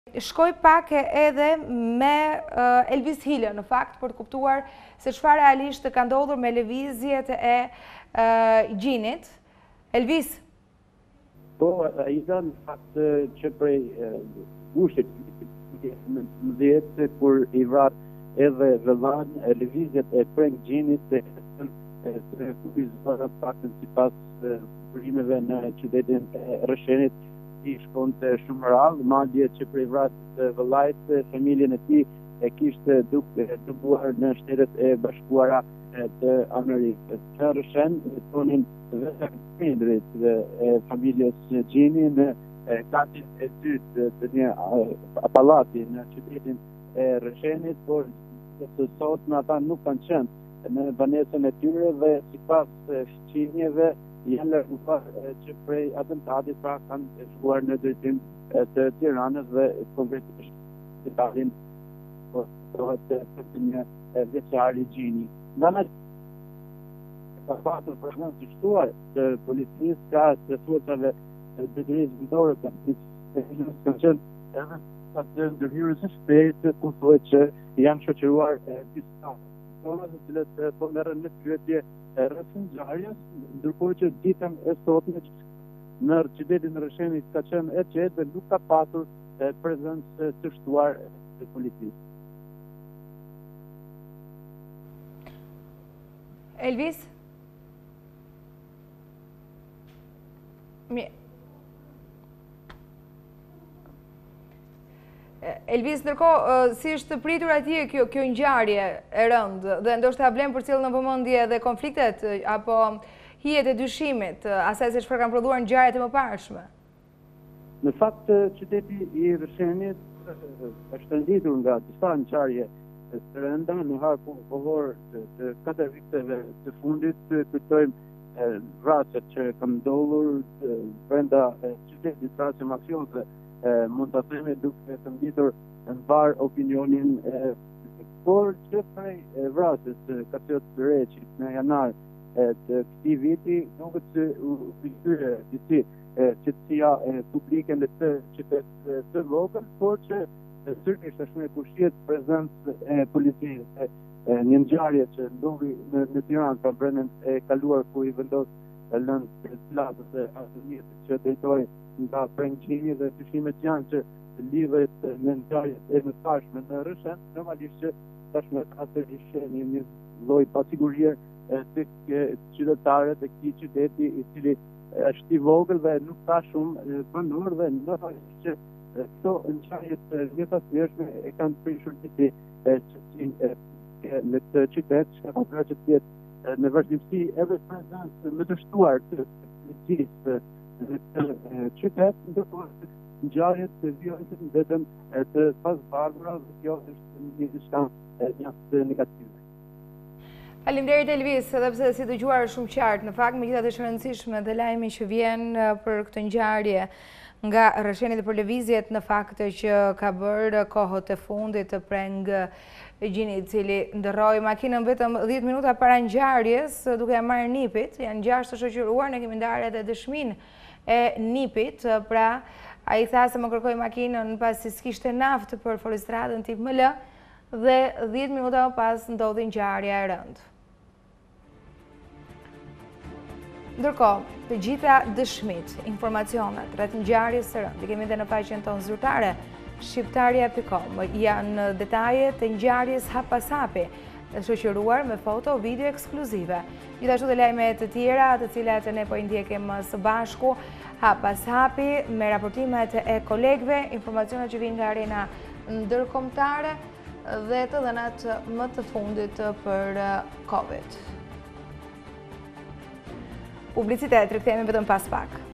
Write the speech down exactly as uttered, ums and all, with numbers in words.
Shkoj pak edhe me uh, Elvis Hile, në fakt, për të kuptuar se çfarë realisht ka ndodhur me lëvizjet e uh, gjinit. Elvis? Po, ai dha në fakt që prej ushit në dhjetë, kur i vrat edhe vëllan lëvizjet e preng gjinit e të kufizuar paktën sipas burimeve në qytetin e Rëshenit, i shkonte shumë rrallë, madje që prej vrasjes së vëllait, familjen e tij e kishte dëbuar në Shtetet e Bashkuara të Amerikës. Në Rëshen tonin vetëm prindrit e familjes Gjini në katin e dytë të një pallati në qytetin e Rëshenit, por së sotme ata nuk kanë qenë në banesën e tyre dhe sipas fqinjeve janë larguar që prej atentatit, pra kanë shkuar në drejtim të Tiranës dhe konkretisht të dalin përdohet të një vjeçar i Gjini. Nga në ka patur përgjën të shtuar të policisë, ka të forcave të detyrisë vendore kanë qenë edhe atë ndërhyrës së shpejtë, ku thuhet që janë shoqëruar disa persona të cilët po merren në pyetje rreth ngjarjes, ndërkohë që ditën e sotme në qytetin e Rëshenit ka qenë e qetë dhe nuk ka pasur prezencë të shtuar të policisë. Elvis? Mi... Elvis, ndërkohë, si është pritur atje kjo, kjo ngjarje e rëndë dhe ndoshta vlen për cilë në vëmendje dhe konfliktet apo hijet e dyshimit, asaj se çfarë kanë prodhuar ngjarjet e mëparshme? Në fakt, qyteti i Rëshenit është nditur nga disa ngjarje të rënda në harku kohor të katër viteve të fundit. Kujtojmë vrasjet që kanë ndodhur brenda qytetit, vrasje mafioze, mund të themi duke të nditur në var opinionin, por që prej vrasjes të Kasiot Bereqit në janar të këtij viti duket se u rikthye disi qetësia publike në këtë qytet të vogël, por që sërish tashmë kushiet prezencë e policisë. Një ngjarje që ndodhi në, në Tiranë pra brendën e kaluar, ku i vendos lëndë të plazës e arsimietit që drejtoi nga prengëqini dhe dyshimet janë që lidhet me ngjarjet e mëparshme në Rëshen, normalisht që tashmë ka sërish një, një lloj pasigurie tek qytetarët e këtij qyteti, i cili është i vogël dhe nuk ka shumë banor, dhe normalisht që këto ngjarje të gjithasgjeshme e kanë prishur disi qetësinë në këtë qytet, që ka bërë që të jetë në vazhdimsi edhe prezencë më të shtuar të policisë në këtë qytet, ndërkohë ngjarjet të violentë vetëm të pasbardhura, dhe kjo është një diçka mjaft negative. Faleminderit Elvis, edhe pse si dëgjuar shumë qartë, në fakt megjithatë është e rëndësishme dhe lajmi që vjen për këtë ngjarje nga Rësheni dhe për lëvizjet në fakt që ka bërë kohët e fundit të preng Gjini, i cili ndërroi makinën vetëm dhjetë minuta para ngjarjes duke e marrë nipit. Janë gjashtë të shoqëruar, ne kemi ndarë edhe dëshminë e nipit, pra ai tha se më kërkoi makinën pasi s'kishte naftë për folistradën tip M L dhe dhjetë minuta më pas ndodhi ngjarja e rëndë. Ndërkohë, të gjitha dëshmit, informacionet rreth ngjarjes së rëndë, kemi edhe në faqen tonë zyrtare shqiptaria punkt com, janë detaje të ngjarjes hap pas hapi, shoqëruar me foto, video ekskluzive. Gjithashtu dhe lajme të tjera, të cilat ne po i ndjekim së bashku hap pas hapi, me raportimet e kolegëve, informacionet që vijnë nga arena ndërkombëtare dhe të dhënat më të fundit për Covid. Publicitet, rikthehemi vetëm pas pak.